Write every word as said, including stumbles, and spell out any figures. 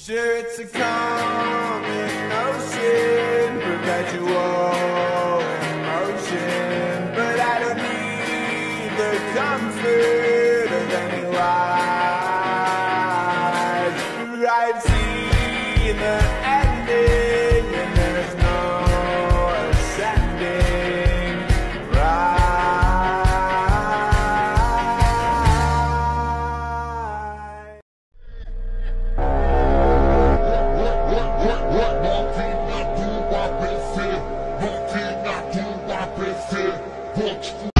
Sure, it's a common notion, perpetual emotion, but I don't need the comfort of any lies. I've seen the ending, and there's no ascending. Right. Não tinha tudo a vencer, não tinha tudo a vencer.